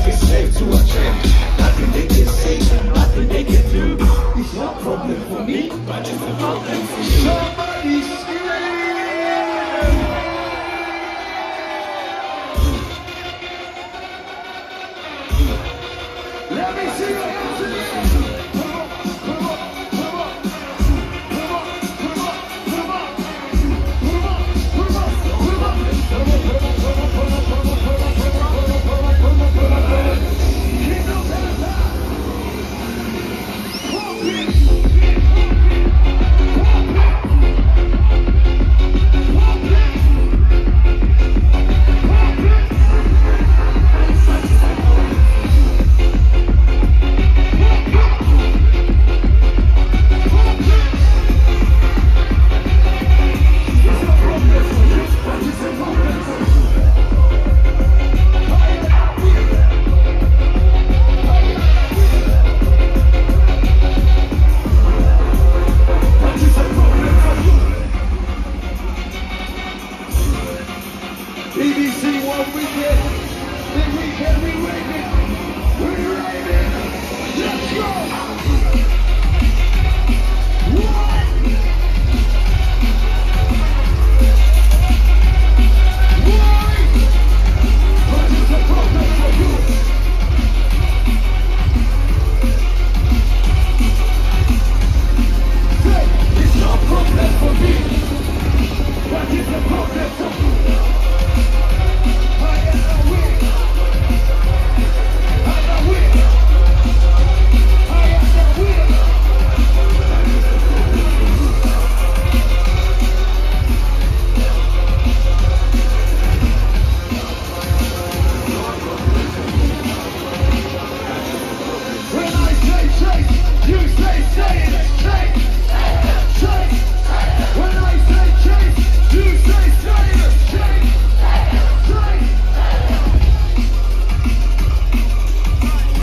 can say to a champ. Nothing they can say, nothing they can do. It's no problem for me, but it's a problem for you. Somebody scream! Let me see you.